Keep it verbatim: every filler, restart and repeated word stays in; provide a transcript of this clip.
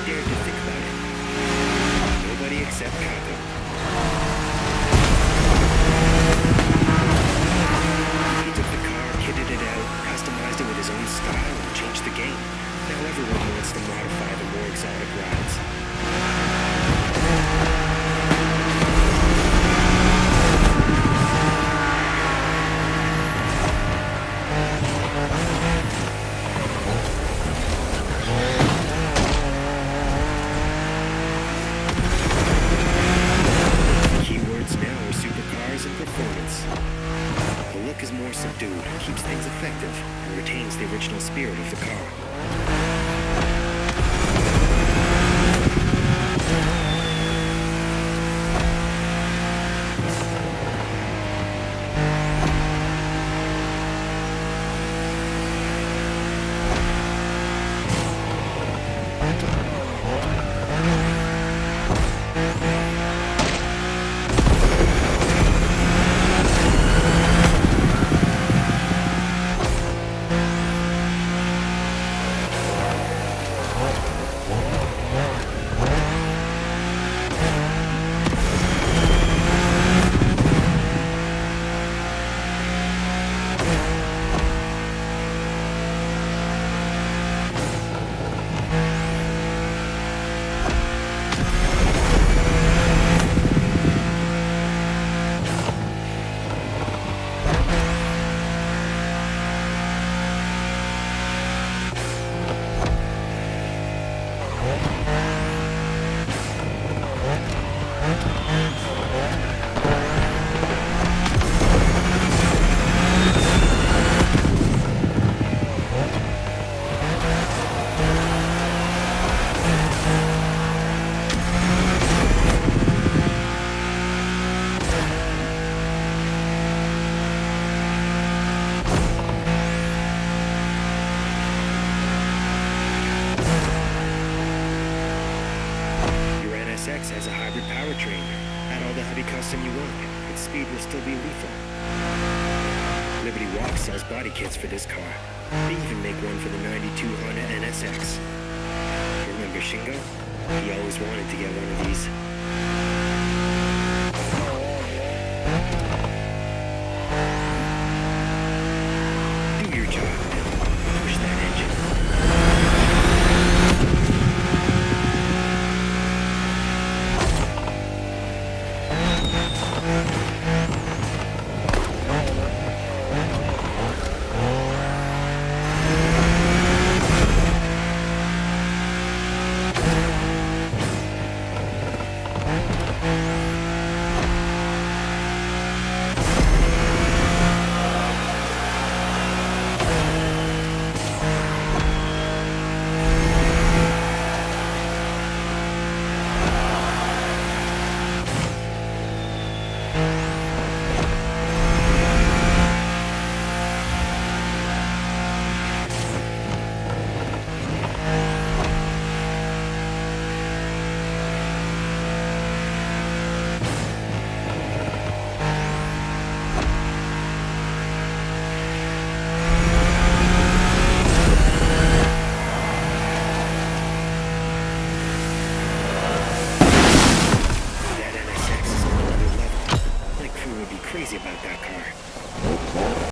dared to think about it. Nobody except Kato. He took the car, kitted it out, customized it with his own style, and changed the game. Now everyone wants to modify the more exotic rides. Keywords now are supercars and performance. The look is more subdued, keeps things effective, and retains the original spirit of the car. Has a hybrid powertrain. Add all the heavy custom you want. Its speed will still be lethal. Liberty Walk sells body kits for this car. They even make one for the ninety-two Honda N S X. Remember Shingo? He always wanted to get one of these. Do your job, Bill. Push that engine. Crazy about that car.